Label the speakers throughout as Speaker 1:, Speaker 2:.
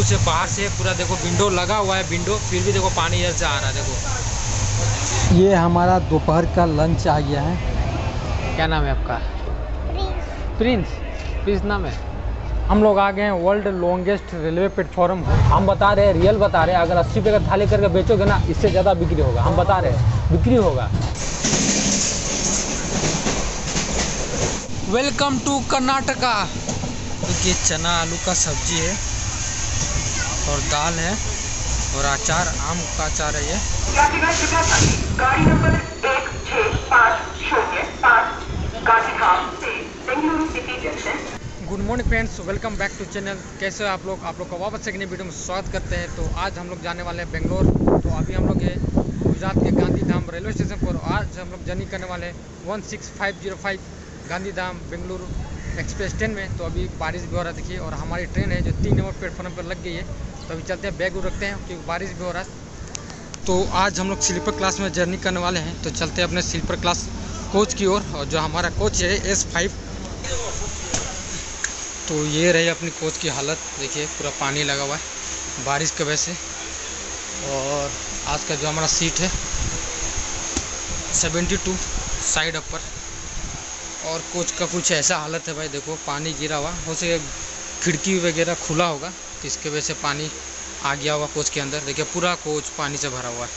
Speaker 1: Through से बाहर से पूरा देखो विंडो लगा हुआ है विंडो, फिर भी देखो पानी इधर से आ रहा है। देखो
Speaker 2: ये हमारा दोपहर का लंच आ गया है।
Speaker 1: क्या नाम है आपका? प्रिंस। प्रिंस नाम है। हम लोग आ गए हैं वर्ल्ड लॉन्गेस्ट रेलवे प्लेटफॉर्म। हम बता रहे हैं, रियल बता रहे हैं, अगर 80 रुपये का थाली करके बेचोगे ना, इससे ज़्यादा बिक्री होगा। हम बता रहे हैं बिक्री होगा। Welcome to Karnataka. देखिए चना आलू का सब्जी है और दाल है और अचार, आम का अचार है ये।
Speaker 3: गाड़ी नंबर 16505 गांधीधाम से Bengaluru city junction.
Speaker 1: Good morning friends, welcome back to channel. कैसे हो आप लोग का वापस एक नई वीडियो में स्वागत करते हैं। तो आज हम लोग जाने वाले हैं बेंगलोर। तो अभी हम लोग हैं गुजरात के गांधीधाम रेलवे स्टेशन पर। आज हम लोग जर्नी करने वाले हैं 16505 गांधीधाम बेंगलुरु एक्सप्रेस ट्रेन में। तो अभी बारिश भी हो रहा है देखिए, और हमारी ट्रेन है जो 3 नंबर प्लेटफॉर्म पर लग गई है। तो अभी चलते हैं, बैग रखते हैं क्योंकि बारिश भी हो रहा है। तो आज हम लोग स्लीपर क्लास में जर्नी करने वाले हैं। तो चलते हैं अपने स्लीपर क्लास कोच की ओर। और जो हमारा कोच है S5। तो ये रही अपनी कोच की हालत, देखिए पूरा पानी लगा हुआ है बारिश की वजह से। और आज का जो हमारा सीट है 72 साइड अपर। और कोच का कुछ ऐसा हालत है भाई, देखो पानी गिरा हुआ, हो सके खिड़की वगैरह खुला होगा तो इसके वजह से पानी आ गया होगा कोच के अंदर। देखिए पूरा कोच पानी से भरा हुआ है।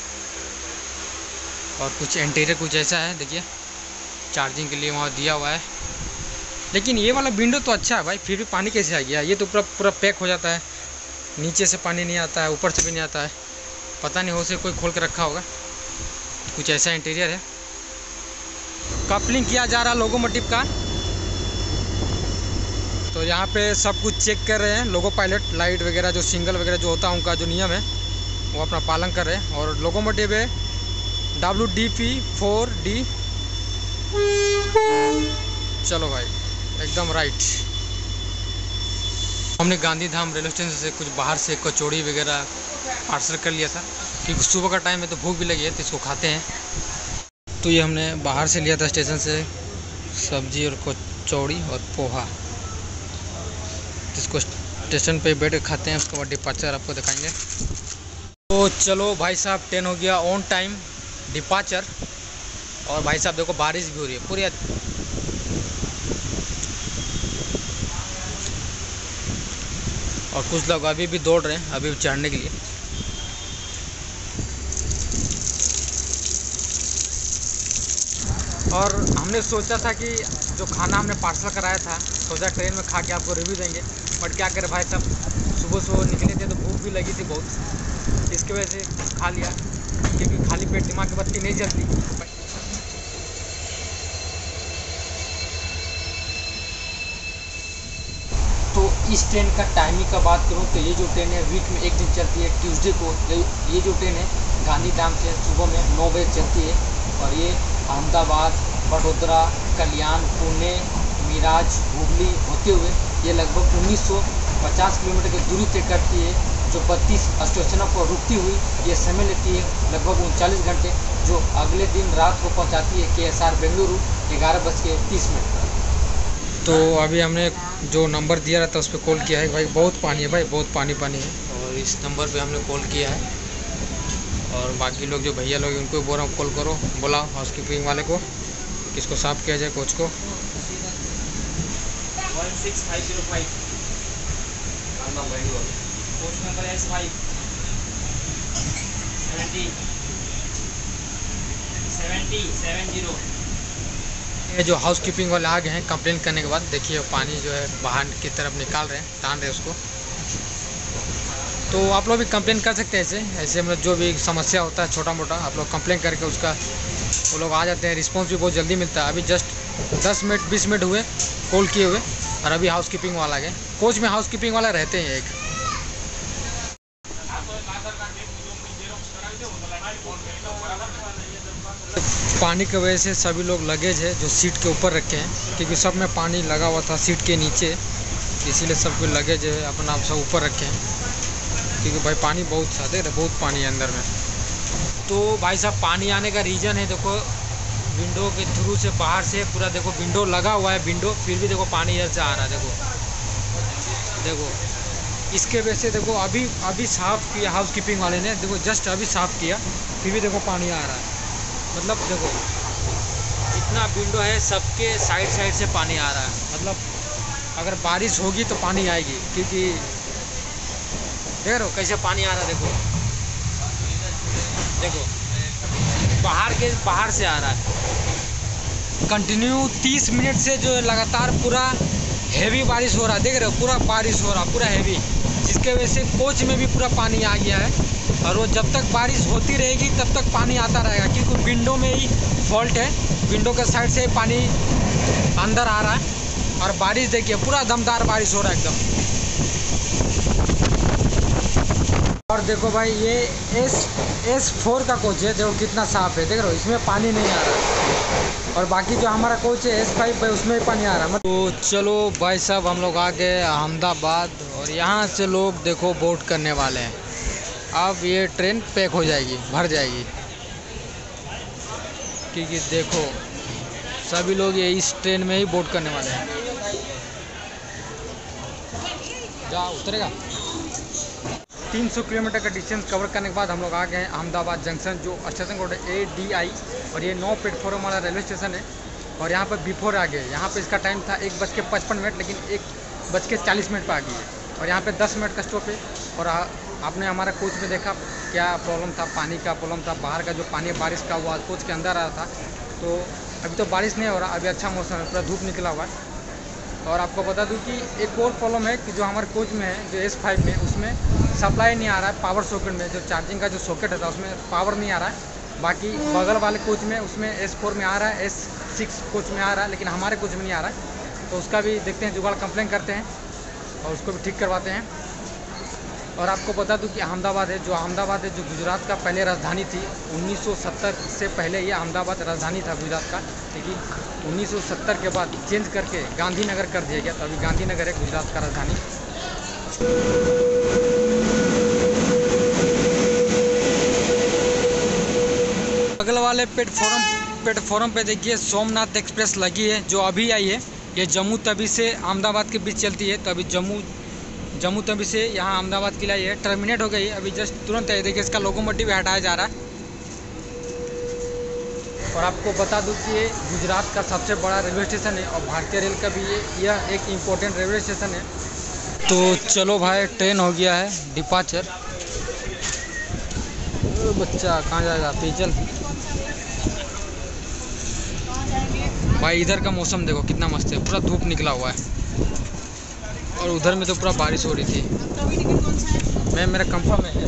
Speaker 1: और कुछ इंटीरियर कुछ ऐसा है, देखिए चार्जिंग के लिए वहाँ दिया हुआ है। लेकिन ये वाला विंडो तो अच्छा है भाई, फिर भी पानी कैसे आ गया? ये तो पूरा पैक हो जाता है, नीचे से पानी नहीं आता है, ऊपर से भी नहीं आता है। पता नहीं हो से कोई खोल के रखा होगा। कुछ ऐसा इंटीरियर है। कपलिंग किया जा रहा है लोकोमोटिव का। तो यहाँ पे सब कुछ चेक कर रहे हैं लोगो पायलट। लाइट वगैरह जो सिंगल वगैरह जो होता है उनका जो नियम है वो अपना पालन कर रहे हैं। और लोकोमोटिव है WDP4D। चलो भाई एकदम राइट। हमने गांधीधाम रेलवे स्टेशन से कुछ बाहर से कचौड़ी वगैरह पार्सल कर लिया था क्योंकि सुबह का टाइम है तो भूख भी लगी है, तो इसको खाते हैं। तो ये हमने बाहर से लिया था स्टेशन से, सब्जी और कचौड़ी और पोहा। इसको स्टेशन पे बैठ के खाते हैं, उसके बाद डिपार्चर आपको दिखाएंगे। तो चलो भाई साहब, ट्रेन हो गया ऑन टाइम डिपार्चर। और भाई साहब देखो बारिश भी हो रही है पूरी। और कुछ लोग अभी भी दौड़ रहे हैं अभी चढ़ने के लिए। और हमने सोचा था कि जो खाना हमने पार्सल कराया था, सोचा ट्रेन में खा के आपको रिव्यू देंगे। बट क्या करें भाई साहब, सुबह निकले थे तो भूख भी लगी थी बहुत, इसकी वजह से खा लिया क्योंकि खाली पेट दिमाग की बत्ती नहीं जलती। तो इस ट्रेन का टाइमिंग का बात करूँ तो ये जो ट्रेन है वीक में एक दिन चलती है, ट्यूसडे को। ये जो ट्रेन है गांधीधाम से सुबह में 9 बजे चलती है। और ये अहमदाबाद, वडोदरा, कल्याण, पुणे, मिराज, हुबली होते हुए ये लगभग 1950 किलोमीटर की दूरी तय करती है, जो 32 स्टेशनों पर रुकती हुई ये समय लेती है लगभग 39 घंटे, जो अगले दिन रात को पहुंचाती है KSR बेंगलुरु 11:30। तो अभी हमने जो नंबर दिया रहता उस पर कॉल किया है। भाई बहुत पानी है भाई, बहुत पानी है। और इस नंबर पे हमने कॉल किया है। और बाकी लोग जो भैया लोग उनको बोल रहा हूँ कॉल करो, बोला हाउसकीपिंग वाले को किसको साफ किया जाए, कोच को।
Speaker 3: 16505 कोच नंबर S5 70
Speaker 1: ये जो हाउसकीपिंग वाले आ गए हैं कंप्लेन करने के बाद, देखिए पानी जो है बाहर की तरफ निकाल रहे हैं, तान रहे हैं उसको। तो आप लोग भी कंप्लेन कर सकते हैं ऐसे मतलब जो भी समस्या होता है छोटा मोटा, आप लोग कंप्लेन करके उसका वो लोग आ जाते हैं। रिस्पांस भी बहुत जल्दी मिलता है। अभी जस्ट 10 मिनट 20 मिनट हुए कॉल किए हुए, और अभी हाउसकीपिंग वाला गए। कोच में हाउसकीपिंग वाला रहते हैं एक। पानी की वजह से सभी लोग लगेज है जो सीट के ऊपर रखे हैं, क्योंकि सब में पानी लगा हुआ था सीट के नीचे, इसीलिए सब कोई लगेज है अपना आप सब ऊपर रखे हैं, क्योंकि भाई पानी बहुत ज़्यादा है, बहुत पानी है अंदर में। तो भाई साहब पानी आने का रीज़न है, देखो विंडो के थ्रू से बाहर से पूरा देखो विंडो लगा हुआ है विंडो, फिर भी देखो पानी इधर से आ रहा है। देखो
Speaker 2: इसके वजह से देखो अभी अभी साफ़ किया हाउस कीपिंग वाले ने, देखो जस्ट अभी साफ़ किया, फिर भी देखो पानी आ रहा है। मतलब देखो इतना विंडो है, सबके साइड साइड से पानी आ रहा है। मतलब अगर बारिश होगी तो पानी आएगी, क्योंकि देख रहे हो कैसे पानी आ रहा है। देखो देखो बाहर से आ रहा है कंटिन्यू 30 मिनट से, जो लगातार पूरा हेवी बारिश हो रहा है। देख रहे हो पूरा बारिश हो रहा पूरा हेवी, जिसके वजह से कोच में भी पूरा पानी आ गया है। और वो जब तक बारिश होती रहेगी तब तक पानी आता रहेगा, क्योंकि विंडो में ही फॉल्ट है, विंडो के साइड से पानी अंदर आ रहा है। और बारिश देखिए पूरा दमदार बारिश हो रहा है एकदम। और देखो भाई ये S4 का कोच है, देखो कितना साफ़ है, देख रहे हो इसमें पानी नहीं आ रहा है। और बाकी जो हमारा कोच है S5 है, उसमें पानी आ रहा है। तो चलो भाई साहब हम लोग आ गए अहमदाबाद, और यहाँ से लोग देखो बोट करने वाले हैं। अब ये ट्रेन पैक हो जाएगी, भर जाएगी, क्योंकि देखो सभी लोग ये इस ट्रेन में ही बोट करने वाले हैं। जा उतरेगा। 300 किलोमीटर का डिस्टेंस कवर करने के बाद हम लोग आ गए हैं अहमदाबाद जंक्शन, जो स्टेशन कोड है ADI, और ये 9 प्लेटफॉर्म वाला रेलवे स्टेशन है। और यहाँ पर बिफोर आ गए, यहाँ पे इसका टाइम था 1:55, लेकिन 1:40 पे आ गई है। और यहाँ पे 10 मिनट का स्टॉप है। और आपने हमारा कोच में देखा क्या प्रॉब्लम था, पानी का प्रॉब्लम था, बाहर का जो पानी बारिश का वो कोच के अंदर आ रहा था। तो अभी तो बारिश नहीं हो रहा, अभी अच्छा मौसम है, पूरा धूप निकला हुआ है। और आपको बता दूं कि एक और प्रॉब्लम है कि जो हमारे कोच में है, जो S5 में, उसमें सप्लाई नहीं आ रहा है पावर सॉकेट में, जो चार्जिंग का जो सॉकेट है उसमें पावर नहीं आ रहा है। बाकी बगल वाले कोच में उसमें S4 में आ रहा है, S6 कोच में आ रहा है, लेकिन हमारे कोच में नहीं आ रहा है। तो उसका भी देखते हैं, जुगाड़ कंप्लेन करते हैं और उसको भी ठीक करवाते हैं। और आपको बता दूं कि अहमदाबाद है, जो गुजरात का पहले राजधानी थी। 1970 से पहले ये अहमदाबाद राजधानी था गुजरात का, लेकिन 1970 के बाद चेंज करके गांधीनगर कर दिया गया। तो अभी गांधीनगर है गुजरात का राजधानी। बगल वाले प्लेटफॉर्म पे देखिए सोमनाथ एक्सप्रेस लगी है, जो अभी आई है। ये जम्मू तवी से अहमदाबाद के बीच चलती है। तो अभी जम्मू तवी से यहाँ अहमदाबाद के लिए है, टर्मिनेट हो गई है अभी जस्ट तुरंत है। देखिए इसका लोकोमोटिव हटाया जा रहा है। और आपको बता दूं कि ये गुजरात का सबसे बड़ा रेलवे स्टेशन है, और भारतीय रेल का भी यह एक इम्पोर्टेंट रेलवे स्टेशन है। तो चलो भाई ट्रेन हो गया है डिपार्चर। बच्चा कहाँ जाएगा, पेचल भाई। इधर का मौसम देखो कितना मस्त है, पूरा धूप निकला हुआ है, और उधर में तो पूरा बारिश हो रही थी। मेरा कंफर्म है।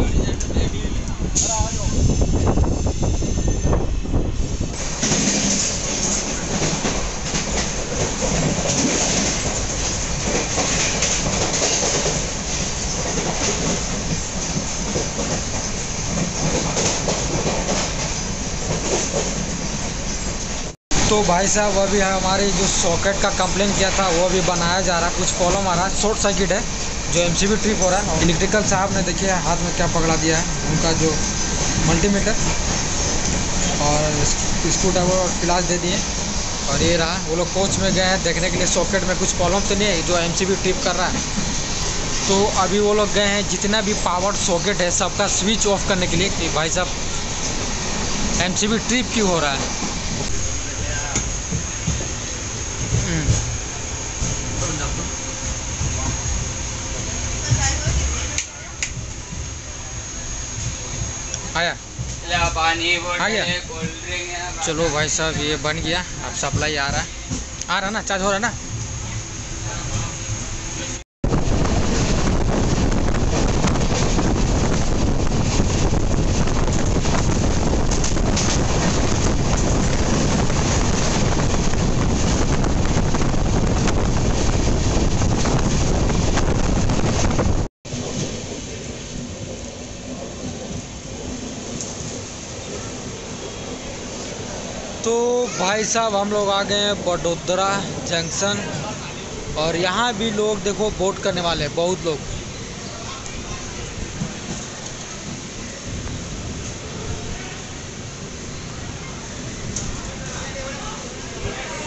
Speaker 2: तो भाई साहब अभी हमारे जो सॉकेट का कंप्लेन किया था वो अभी बनाया जा रहा है। कुछ प्रॉब्लम आ रहा है, शॉर्ट सर्किट है, जो MCB ट्रिप हो रहा है। इलेक्ट्रिकल साहब ने देखिए हाथ में क्या पकड़ा दिया है, उनका जो मल्टीमीटर और स्क्रूड्राइवर और प्लास दे दिए। और ये रहा, वो लोग कोच में गए हैं देखने के लिए सॉकेट में कुछ प्रॉब्लम तो नहीं है जो MCB ट्रिप कर रहा है। तो अभी वो लोग गए हैं जितना भी पावर सॉकेट है सबका स्विच ऑफ करने के लिए, कि भाई साहब MCB ट्रिप क्यों हो रहा है। आया आ गया। चलो भाई साहब ये बन गया, अब सप्लाई आ रहा है ना, चार्ज हो रहा है ना। तो भाई साहब हम लोग आ गए हैं बड़ोदरा जंक्शन, और यहाँ भी लोग देखो बोट करने वाले हैं, बहुत लोग।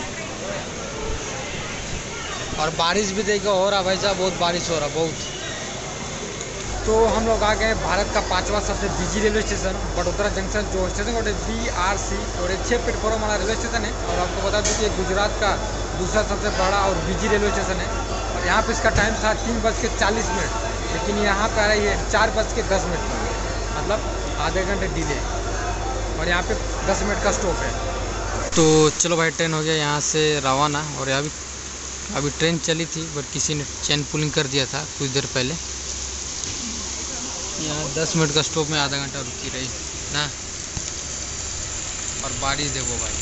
Speaker 2: और बारिश भी देखो हो रहा भाई साहब, बहुत बारिश हो रहा बहुत। तो हम लोग आ गए भारत का 5वां सबसे busy railway station Vadodara junction, जो स्टेशन कोड है BRC और एक 6 प्लेटफॉर्म वाला रेलवे स्टेशन है। और आपको बता दूं कि गुजरात का दूसरा सबसे बड़ा और बिजी रेलवे स्टेशन है। और यहाँ पे इसका टाइम था 3:40, लेकिन यहाँ पे आ रही है 4:10 पर, मतलब आधे घंटे डिले। और यहाँ पे 10 मिनट का स्टॉप है। तो चलो भाई, ट्रेन हो गया यहाँ से रवाना। और यहाँ अभी ट्रेन चली थी बट किसी ने चेन पुलिंग कर दिया था कुछ देर पहले। यहाँ 10 मिनट का स्टॉप में आधा घंटा रुकी रही ना। और बारिश देखो भाई,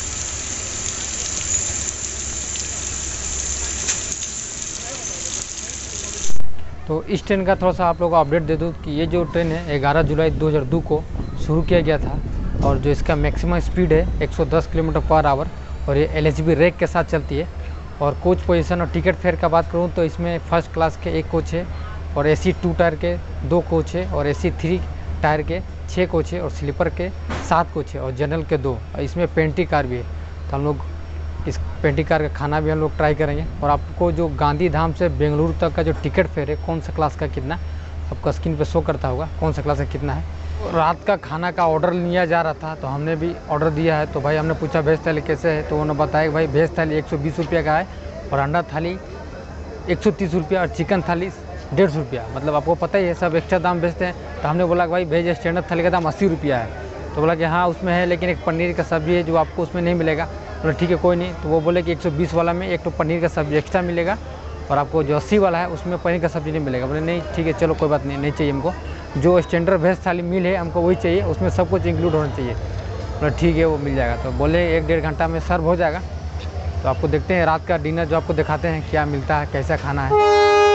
Speaker 2: तो इस ट्रेन का थोड़ा सा आप लोगों को अपडेट दे दूँ कि ये जो ट्रेन है 11 जुलाई 2002 को शुरू किया गया था। और जो इसका मैक्सिमम स्पीड है 110 किलोमीटर पर आवर। और ये LHB रैक के साथ चलती है। और कोच पोजीशन और टिकट फेयर का बात करूँ तो इसमें फर्स्ट क्लास के 1 कोच है, और AC 2 टायर के 2 कोच है, और AC 3 टायर के 6 कोच है, और स्लीपर के 7 कोच है, और जनरल के 2। इसमें पेंट्री कार भी है। तो हम लोग इस पेंट्री कार का खाना भी हम लोग ट्राई करेंगे। और आपको जो गांधी धाम से बेंगलुरु तक का जो टिकट फेयर है, कौन सा क्लास का कितना, आपका स्क्रीन पे शो करता होगा कौन सा क्लास का कितना है। रात का खाना का ऑर्डर लिया जा रहा था, तो हमने भी ऑर्डर दिया है। तो भाई हमने पूछा वेज थाली कैसे है, तो उन्होंने बताया कि भाई वेज थाली 120 रुपये का है, और अंडा थाली 130 रुपया, और चिकन थाली 150 रुपया। मतलब आपको पता ही है सब एक्स्ट्रा दाम बेचते हैं। तो हमने बोला कि भाई वेज स्टैंडर्ड थाली का दाम 80 रुपया है। तो बोला कि हाँ उसमें है, लेकिन एक पनीर का सब्ज़ी है जो आपको उसमें नहीं मिलेगा। बोला ठीक है कोई नहीं। तो वो बोले कि 120 वाला में एक तो पनीर का सब्ज़ी एक्स्ट्रा मिलेगा, और आपको जो 80 वाला है उसमें पनीर का सब्ज़ी नहीं मिलेगा। बोले नहीं ठीक है चलो कोई बात नहीं, नहीं चाहिए हमको, जो स्टैंडर्ड वेज थाली मील है हमको वही चाहिए, उसमें सब कुछ इंक्लूड होना चाहिए। बोला ठीक है वो मिल जाएगा। तो बोले 1-1.5 घंटा में सर्व हो जाएगा। तो आपको देखते हैं रात का डिनर जो आपको दिखाते हैं क्या मिलता है, कैसा खाना है।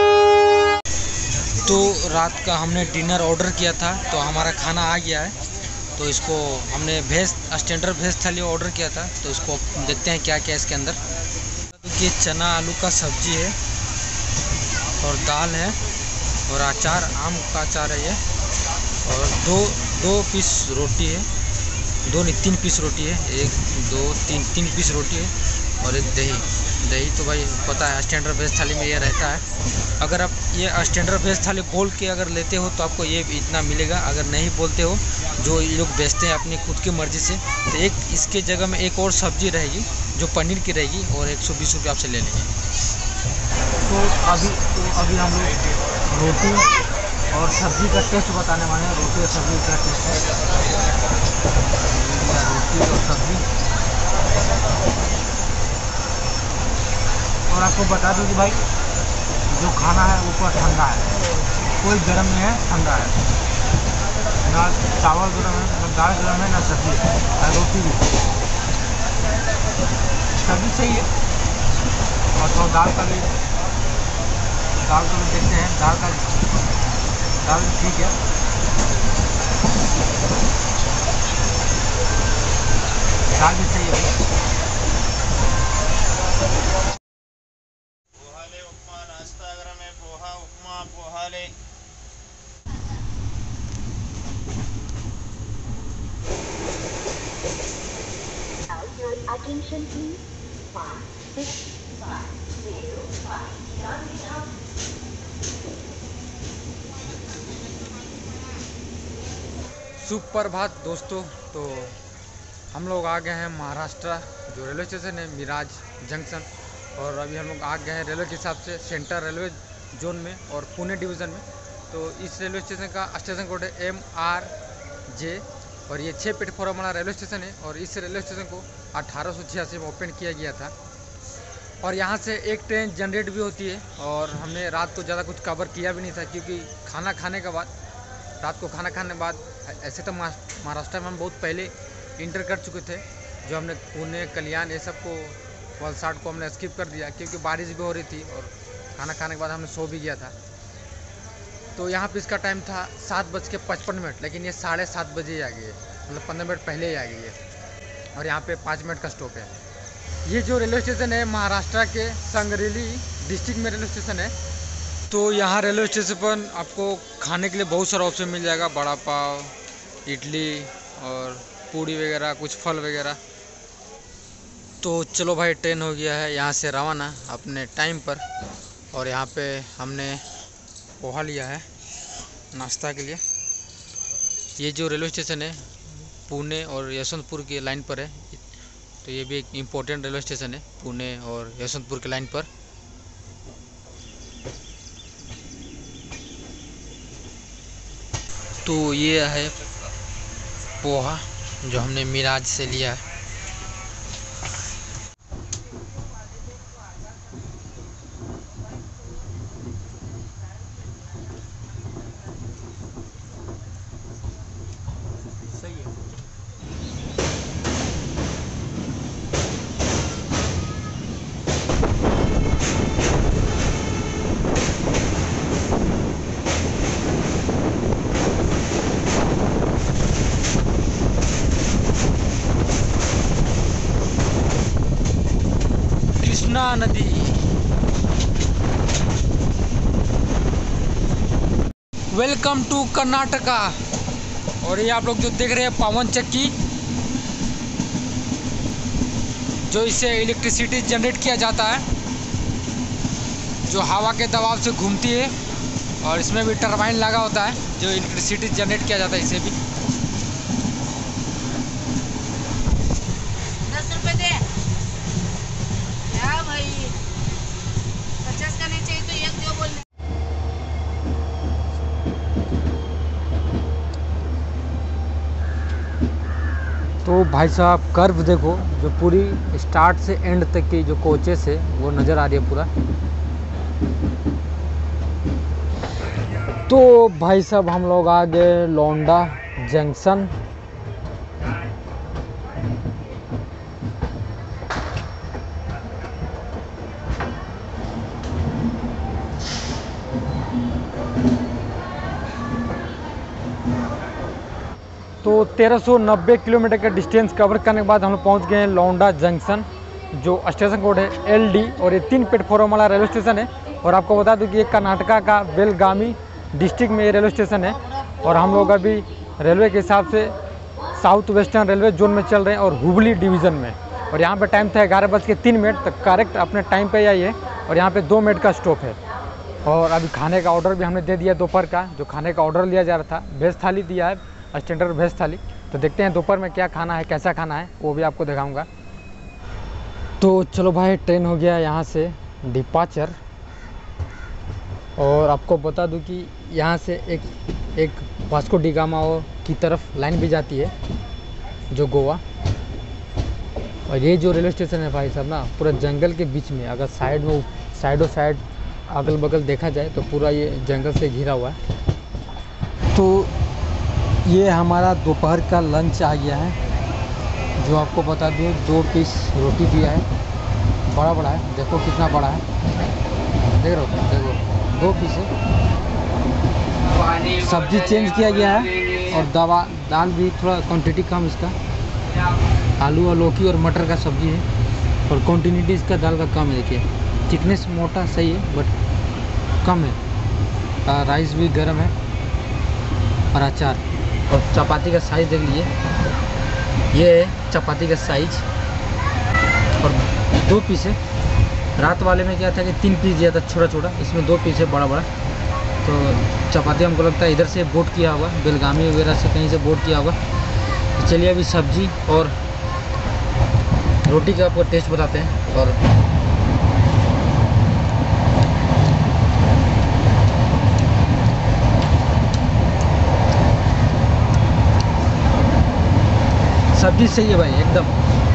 Speaker 2: तो रात का हमने डिनर ऑर्डर किया था, तो हमारा खाना आ गया है। तो इसको हमने स्टैंडर्ड वेज थाली ऑर्डर किया था। तो इसको देखते हैं क्या क्या है इसके अंदर। देखिए चना आलू का सब्जी है, और दाल है, और अचार, आम का अचार है ये, और दो पीस रोटी है, 3 पीस रोटी है, 1 2 3 पीस रोटी है, और एक दही। तो भाई पता है स्टैंडर्ड वेज थाली में ये रहता है। अगर आप ये स्टैंडर्ड वेज थाली बोल के अगर लेते हो तो आपको ये इतना मिलेगा। अगर नहीं बोलते हो, जो ये लोग बेचते हैं अपनी खुद की मर्ज़ी से, तो एक इसके जगह में एक और सब्ज़ी रहेगी जो पनीर की रहेगी, और 120 रुपये आपसे ले लेंगे। तो अभी हम लोग रोटी और सब्ज़ी का टेस्ट बताने वाले हैं। रोटी और सब्ज़ी का टेस्ट है, रोटी और सब्ज़ी। और आपको बता दूं कि भाई जो खाना है वो पूरा ठंडा है, कोई गर्म नहीं है, ठंडा है। ना चावल गर्म है, ना दाल गर्म है, ना सब्जी है, ना रोटी भी। सब्जी सही है, और तो दाल का भी देखते हैं। दाल ठीक है। दाल भी सही है।
Speaker 4: Attention please. 5, 6, 5, 0, 5.
Speaker 2: सुप्रभात दोस्तों। तो हम लोग आ गए हैं महाराष्ट्र जो रेलवे स्टेशन है मिराज जंक्शन। और अभी हम लोग आ गए हैं रेलवे के हिसाब से सेंट्रल रेलवे जोन में और पुणे डिवीज़न में। तो इस रेलवे स्टेशन का स्टेशन कोड है MRJ, और ये 6 प्लेटफॉर्म वाला रेलवे स्टेशन है। और इस रेलवे स्टेशन को 1886 में ओपन किया गया था। और यहाँ से एक ट्रेन जनरेट भी होती है। और हमने रात को ज़्यादा कुछ कवर किया भी नहीं था, क्योंकि खाना खाने के बाद, रात को खाना खाने के बाद, ऐसे तो महाराष्ट्र में हम बहुत पहले इंटर कर चुके थे, जो हमने पुणे, कल्याण ये सब को, वलसाड को हमने स्किप कर दिया, क्योंकि बारिश भी हो रही थी और खाना खाने के बाद हमने सो भी गया था। तो यहाँ पे इसका टाइम था 7:55, लेकिन ये 7:30 बजे आ गई है, मतलब 15 मिनट पहले ही आ गई है। और यहाँ पे 5 मिनट का स्टॉप है। ये जो रेलवे स्टेशन है महाराष्ट्र के संगरेली डिस्ट्रिक्ट में रेलवे स्टेशन है। तो यहाँ रेलवे स्टेशन पर आपको खाने के लिए बहुत सारा ऑप्शन मिल जाएगा, बड़ा पाव, इडली और पूड़ी वगैरह, कुछ फल वगैरह। तो चलो भाई, ट्रेन हो गया है यहाँ से रवाना अपने टाइम पर। और यहाँ पे हमने पोहा लिया है, नाश्ता के लिए। ये जो रेलवे स्टेशन है पुणे और यशवंतपुर की लाइन पर है, तो ये भी एक इम्पोर्टेंट रेलवे स्टेशन है पुणे और यशवंतपुर की लाइन पर। तो ये है पोहा जो हमने मिराज से लिया है। कृष्णा नदी, वेलकम टू कर्नाटका। और ये आप लोग जो देख रहे हैं पवन चक्की, जो इससे इलेक्ट्रिसिटी जनरेट किया जाता है, जो हवा के दबाव से घूमती है, और इसमें भी टरबाइन लगा होता है जो इलेक्ट्रिसिटी जनरेट किया जाता है इससे भी।
Speaker 5: 10 रुपए दे क्या भाई, 50 का नहीं चाहिए तो एक दो बोलने।
Speaker 2: तो भाई साहब कर्व देखो, जो पूरी स्टार्ट से एंड तक की जो कोचेस है वो नज़र आ रही है पूरा। तो भाई साहब हम लोग आ गए लोंडा जंक्शन। तो 1390 किलोमीटर का डिस्टेंस कवर करने के बाद हम लोग पहुँच गए हैं लोंडा जंक्शन, जो स्टेशन कोड है LD, और ये 3 प्लेटफॉर्म वाला रेलवे स्टेशन है। और आपको बता दूं कि ये कर्नाटका का बेलगामी डिस्ट्रिक्ट में ये रेलवे स्टेशन है। और हम लोग अभी रेलवे के हिसाब से साउथ वेस्टर्न रेलवे जोन में चल रहे हैं और हुबली डिवीज़न में। और यहाँ पे टाइम था 11:03 तक, करेक्ट अपने टाइम पे आई है। और यहाँ पे 2 मिनट का स्टॉप है। और अभी खाने का ऑर्डर भी हमने दे दिया दोपहर का, जो खाने का ऑर्डर लिया जा रहा था। वेज थाली दिया है, स्टैंडर्ड वेज थाली। तो देखते हैं दोपहर में क्या खाना है, कैसा खाना है, वो भी आपको दिखाऊंगा। तो चलो भाई, ट्रेन हो गया यहाँ से डिपार्चर। और आपको बता दूं कि यहाँ से एक वास्को डी गामा की तरफ लाइन भी जाती है, जो गोवा। और ये जो रेलवे स्टेशन है भाई साहब ना, पूरा जंगल के बीच में, अगर साइड अगल बगल देखा जाए तो पूरा ये जंगल से घिरा हुआ है। तो ये हमारा दोपहर का लंच आ गया है, जो आपको बता दूँ 2 पीस रोटी दिया है, बड़ा बड़ा है, देखो कितना बड़ा है, देख रहे हो, देखो 2 पीस है। सब्जी चेंज किया गया है, और दाल भी थोड़ा क्वांटिटी कम इसका, आलू और लौकी और मटर का सब्जी है, और क्वांटिटी इसका दाल का कम है। देखिए थिकनेस मोटा सही है बट कम है। राइस भी गर्म है, और अचार, और चपाती का साइज़ देख लीजिए, ये है चपाती का साइज। और 2 पीस है। रात वाले में क्या था कि 3 पीस दिया था छोटा छोटा, इसमें 2 पीस है बड़ा बड़ा। तो चपाती हमको लगता है इधर से बोट किया होगा, बेलगामी वगैरह से कहीं से बोट किया होगा। तो चलिए अभी सब्जी और रोटी का आपको टेस्ट बताते हैं। और सब्जी सही है भाई, एकदम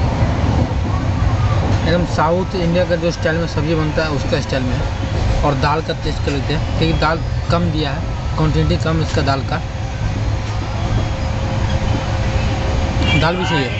Speaker 2: साउथ इंडिया का जो स्टाइल में सब्जी बनता है उसका स्टाइल में है। और दाल का टेस्ट कर लेते हैं, क्योंकि दाल कम दिया है, क्वांटिटी कम इसका दाल का। दाल भी सही है,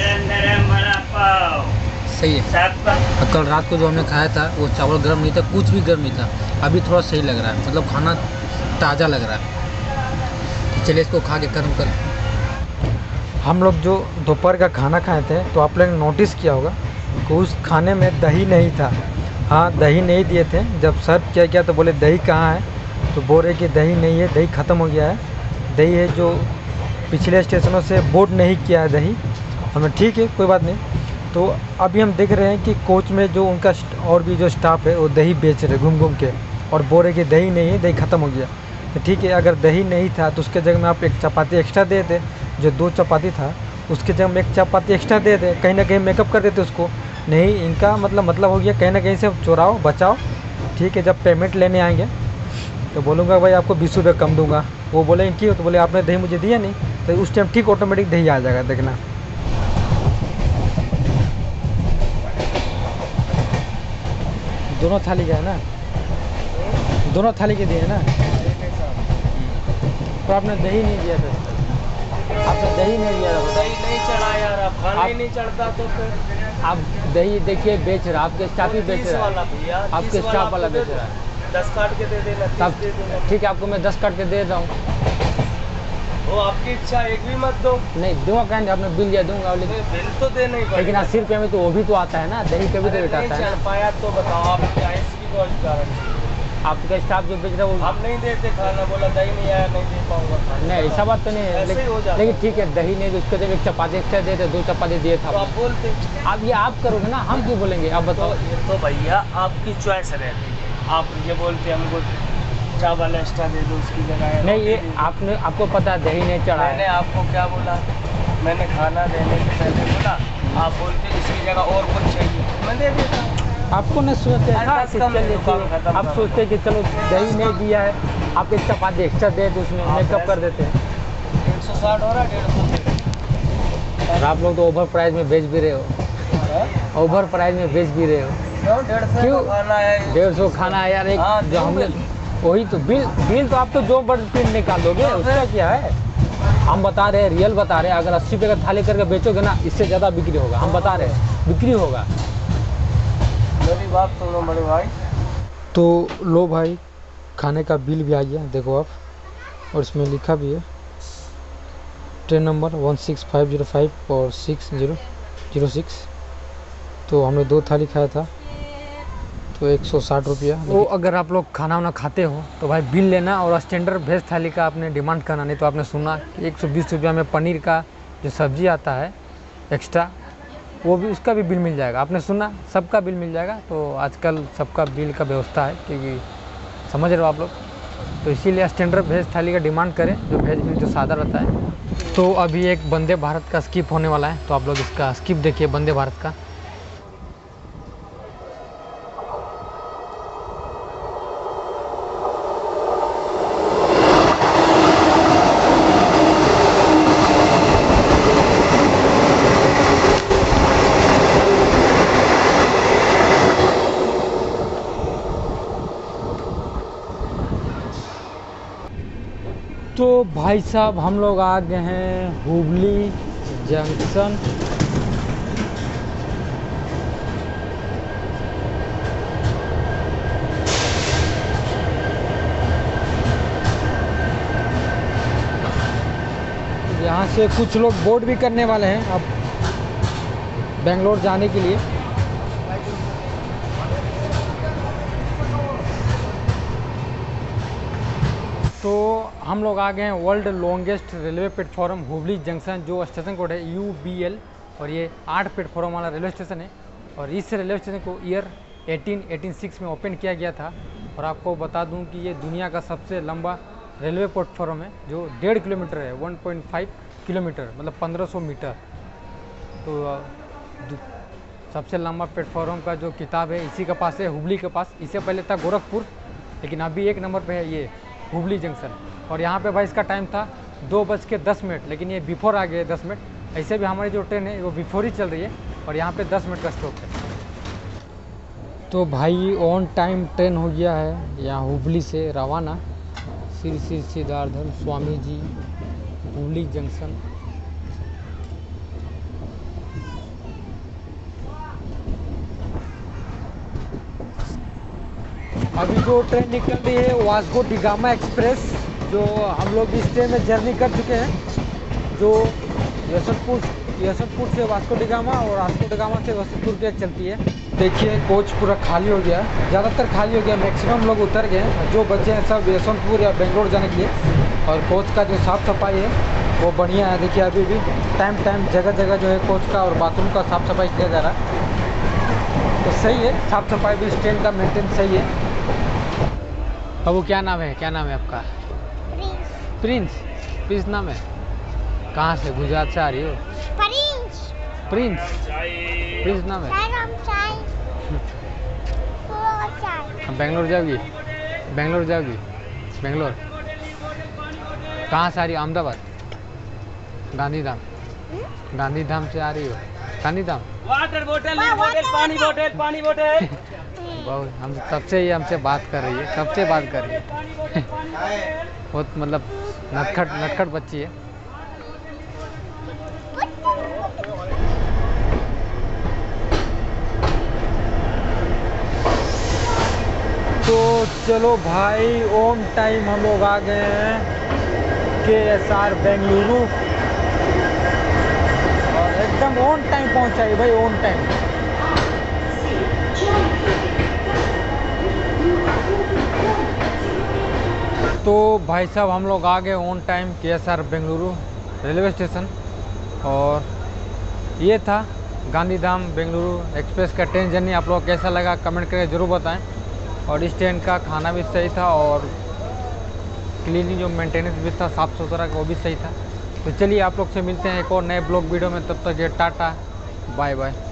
Speaker 2: सही है। कल रात को जो हमने खाया था वो चावल गर्म नहीं था, कुछ भी गर्म नहीं था। अभी थोड़ा सही लग रहा है, मतलब खाना ताज़ा लग रहा है। चलिए इसको खा के गर्म कर। हम लोग जो दोपहर का खाना खाए थे, तो आप लोग ने नोटिस किया होगा कि उस खाने में दही नहीं था। हाँ, दही नहीं दिए थे। जब सर्व किया गया तो बोले दही कहाँ है, तो बोल रहे कि दही नहीं है, दही ख़त्म हो गया है। दही है जो पिछले स्टेशनों से बोर्ड नहीं किया है दही। हमें ठीक है, कोई बात नहीं। तो अभी हम देख रहे हैं कि कोच में जो उनका और भी जो स्टाफ है वो दही बेच रहे घूम घूम के, और बोल रहे कि दही नहीं है, दही ख़त्म हो गया। तो ठीक है, अगर दही नहीं था तो उसके जगह में आप एक चपाती एक्स्ट्रा दे देते, जो 2 चपाती था उसके जगह में एक चपाती एक्स्ट्रा दे दे, कहीं ना कहीं मेकअप कर देते उसको। नहीं, इनका मतलब हो गया कहीं ना कहीं से चुराओ बचाओ। ठीक है, जब पेमेंट लेने आएंगे तो बोलूँगा भाई आपको 20 रुपये कम दूंगा। वो बोले क्यों, तो बोले आपने दही मुझे दिया नहीं, तो उस टाइम ठीक ऑटोमेटिक दही आ जाएगा, देखना। दोनों थाली का है ना, दोनों थाली के दिए ना, तो आपने दही नहीं दिया था, आपने दही नहीं दिया था।
Speaker 6: दही नहीं चढ़ा यार, अब खाना ही नहीं चढ़ता तो फिर
Speaker 2: आप दही देखिए बेच रहा, आपके स्टाफ ही बेच
Speaker 6: 30
Speaker 2: रहा
Speaker 6: वाला
Speaker 2: है,
Speaker 6: भैया,
Speaker 2: आपके
Speaker 6: 30
Speaker 2: स्टाफ वाला
Speaker 6: आपको
Speaker 2: बेच
Speaker 6: दे
Speaker 2: रहा है।
Speaker 6: दो, 10 काट के दे देना, 30
Speaker 2: तब
Speaker 6: दे देना।
Speaker 2: ठीक है, आपको मैं 10 काट के दे रहा हूँ।
Speaker 6: वो आपकी इच्छा, एक भी मत दो।
Speaker 2: नहीं दूंगा, कहें आपने बिल दिया दूंगा,
Speaker 6: नहीं, बिल तो देना ही
Speaker 2: लेकिन
Speaker 6: पड़ेगा।
Speaker 2: 80 रुपये में तो वो भी तो आता है ना, दही का भी तो रेट
Speaker 6: नहीं
Speaker 2: आता है
Speaker 6: चढ़
Speaker 2: ना।
Speaker 6: पाया तो बताओ, आप क्या इसकी कौन गारंटी?
Speaker 2: आपका स्टाफ जो बेच रहा है वो
Speaker 6: हम नहीं देते खाना, बोला दही नहीं आया, नहीं दे पाऊंगा खाना।
Speaker 2: नहीं, ऐसा बात तो नहीं है,
Speaker 6: ऐसे ही हो जाता
Speaker 2: लेकिन ठीक है, दही नहीं, उसके जब एक चपाती एक्स्ट्रा देते, 2 चपाती दिए था।
Speaker 6: तो आप बोलते,
Speaker 2: अब ये आप करोगे ना, हम क्यों बोलेंगे, आप
Speaker 6: तो
Speaker 2: बताओ।
Speaker 6: ये तो भैया आपकी चॉइस रहती है। आप ये बोलते हमको चावल एक्स्ट्रा दे दो उसकी जगह।
Speaker 2: नहीं, ये आपने, आपको पता है दही नहीं चढ़ा
Speaker 6: मैंने
Speaker 2: है।
Speaker 6: आपको क्या बोला? मैंने खाना देने से पहले बोला, आप बोलते इसकी जगह और कुछ चाहिए, मैं दे देता हूँ।
Speaker 2: आपको नहीं सोचते
Speaker 6: अरे बस कम है, दुकान खत्म
Speaker 2: आप
Speaker 6: करो।
Speaker 2: सोचते कि चलो दही नहीं दिया है, आप एक चपाती एक्स्ट्रा दे तो उसमें
Speaker 6: आप
Speaker 2: मेकअप कर
Speaker 6: ऐसे-
Speaker 2: देते हैं।
Speaker 6: 160 हो रहा है, 150
Speaker 2: और आप लोग तो ओवर प्राइस में बेच भी रहे हो, ओवर प्राइस में बेच भी रहे हो।
Speaker 6: क्यों 150
Speaker 2: क्यों?
Speaker 6: का खाना है?
Speaker 2: 150 खाना है यार, एक
Speaker 6: हाँ,
Speaker 2: जो
Speaker 6: क्यों
Speaker 2: हमने
Speaker 6: बिल?
Speaker 2: वही तो बिल तो आप तो जो बड़ प्रिंट निकाल दोगे,
Speaker 6: हाँ,
Speaker 2: उसका
Speaker 6: फिर?
Speaker 2: क्या है। हम बता रहे हैं, रियल बता रहे हैं, अगर 80 रुपये का थाली करके बेचोगे ना, इससे ज़्यादा बिक्री होगा, हम बता रहे हैं बिक्री होगा।
Speaker 6: मेरी बात सुनो बड़े भाई।
Speaker 2: तो लो भाई, खाने का बिल भी आ गया, देखो आप, और इसमें लिखा भी है ट्रेन नंबर 16505 और 6006। तो हमने 2 थाली खाया था, तो 160 रुपया। तो अगर आप लोग खाना वाना खाते हो तो भाई बिल लेना, और स्टैंडर्ड वेज थाली का आपने डिमांड करना। नहीं तो आपने सुना कि 120 रुपया में पनीर का जो सब्जी आता है एक्स्ट्रा, वो भी, उसका भी बिल मिल जाएगा। आपने सुना, सबका बिल मिल जाएगा। तो आजकल सबका बिल का व्यवस्था है, क्योंकि समझ रहे हो आप लोग, तो इसीलिए स्टैंडर्ड वेज थाली का डिमांड करें, जो वेज में जो सादा रहता है। तो अभी एक वंदे भारत का स्किप होने वाला है, तो आप लोग इसका स्किप देखिए, वंदे भारत का। तो भाई साहब, हम लोग आ गए हैं हुबली जंक्शन। यहाँ से कुछ लोग बोर्ड भी करने वाले हैं अब बेंगलोर जाने के लिए। तो हम लोग आ गए हैं world longest railway platform Hubli junction, जो स्टेशन कोड है UBL, और ये 8 प्लेटफॉर्म वाला रेलवे स्टेशन है। और इस रेलवे स्टेशन को ईयर 1886 में ओपन किया गया था। और आपको बता दूं कि ये दुनिया का सबसे लंबा रेलवे प्लेटफॉर्म है, जो 1.5 किलोमीटर है, 1.5 किलोमीटर, मतलब 1500 मीटर। तो सबसे लंबा प्लेटफॉर्म का जो किताब है इसी के पास है, हुबली के पास। इससे पहले था गोरखपुर, लेकिन अभी 1 नंबर पे है ये हुबली जंक्शन। और यहाँ पे भाई इसका टाइम था 2:10, लेकिन ये बिफोर आ गया 10 मिनट। ऐसे भी हमारी जो ट्रेन है वो बिफोर ही चल रही है, और यहाँ पे 10 मिनट का स्टॉप है। तो भाई ऑन टाइम ट्रेन हो गया है यहाँ हुबली से रवाना, श्री श्री सिद्धार्थन स्वामी जी हुबली जंक्शन। अभी जो ट्रेन निकल रही है वास्को डिगामा एक्सप्रेस, जो हम लोग इस ट्रेन में जर्नी कर चुके हैं, जो यशवंतपुर से वास्को डिगामा और वास्को डिगामा से यशवंतपुर के चलती है। देखिए कोच पूरा खाली हो गया, ज़्यादातर खाली हो गया, मैक्सिमम लोग उतर गए हैं। जो बचे हैं सब यशवंतपुर या बेंगलोर जाने के लिए। और कोच का जो साफ़ सफाई है वो बढ़िया है। देखिए अभी भी टाइम जगह जगह जो है कोच का और बाथरूम का साफ़ सफाई किया जा रहा है। तो सही है, साफ़ सफाई भी इस ट्रेन का मेंटेन सही है। अब वो क्या नाम है आपका? प्रिंस, प्रिंस नाम है। कहाँ से? गुजरात से आ रही हो? प्रिंस, प्रिंस नाम है। बेंगलोर जाओगी? बेंगलोर जाओगी? बेंगलोर कहाँ से आ रही हो? अहमदाबाद, गांधीधाम, गांधीधाम से आ रही हो? गांधीधाम।
Speaker 6: वाटर बोतल, पानी बोतल, पानी बोतल।
Speaker 2: बहुत हम सबसे ये हमसे बात कर रही है, सबसे बात कर रही है। बहुत मतलब नटखट बच्ची है। तो चलो भाई, ऑन टाइम हम लोग आ गए हैं KSR बेंगलुरु, और एकदम ऑन टाइम पहुंचाई भाई, ऑन टाइम। तो भाई साहब हम लोग आ गए on time KSR Bengaluru railway station, और ये था गांधीधाम बेंगलुरु एक्सप्रेस का ट्रेन जर्नी। आप लोग कैसा लगा कमेंट करके ज़रूर बताएं। और इस ट्रेन का खाना भी सही था, और क्लीनिंग जो मेंटेनेंस भी था, साफ़ सुथरा, वो भी सही था। तो चलिए आप लोग से मिलते हैं एक और नए ब्लॉग वीडियो में। तब तक ये टाटा, बाय बाय।